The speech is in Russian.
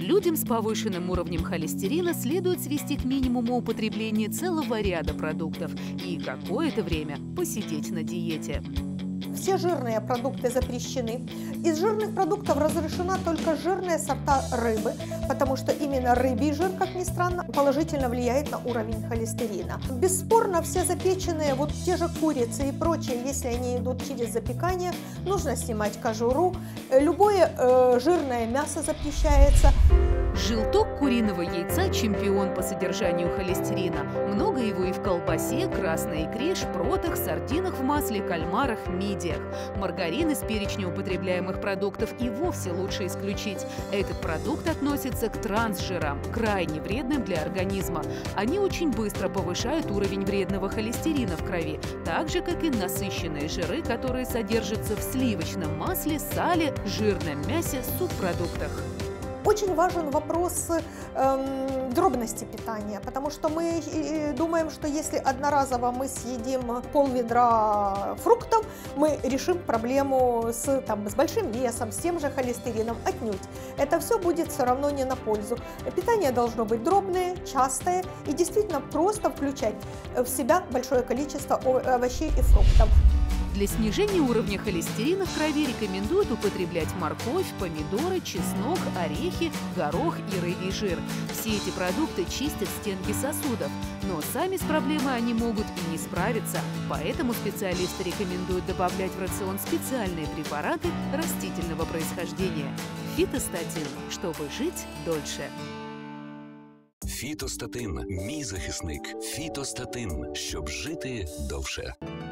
Людям с повышенным уровнем холестерина следует свести к минимуму употребление целого ряда продуктов и какое-то время посидеть на диете. Все жирные продукты запрещены. Из жирных продуктов разрешена только жирные сорта рыбы, потому что именно рыбий жир, как ни странно, положительно влияет на уровень холестерина. Бесспорно, все запеченные, вот те же курицы и прочее, если они идут через запекание, нужно снимать кожуру. Любое жирное мясо запрещается. Желток куриного яйца – чемпион по содержанию холестерина. Много его и в колбасе, красной икре, шпротах, сардинах в масле, кальмарах, мидиях. Маргарин из перечня употребляемых продуктов и вовсе лучше исключить. Этот продукт относится к трансжирам, крайне вредным для организма. Они очень быстро повышают уровень вредного холестерина в крови, так же, как и насыщенные жиры, которые содержатся в сливочном масле, сале, жирном мясе, субпродуктах. Очень важен вопрос дробности питания, потому что мы думаем, что если одноразово мы съедим пол-ведра фруктов, мы решим проблему с большим весом, с тем же холестерином. Отнюдь. Это все будет все равно не на пользу. Питание должно быть дробное, частое и действительно просто включать в себя большое количество овощей и фруктов. Для снижения уровня холестерина в крови рекомендуют употреблять морковь, помидоры, чеснок, орехи, горох и рыбий жир. Все эти продукты чистят стенки сосудов, но сами с проблемой они могут и не справиться, поэтому специалисты рекомендуют добавлять в рацион специальные препараты растительного происхождения – фітостатин, чтобы жить дольше. Фітостатин – мій захисник. Фітостатин, щоб жити довше.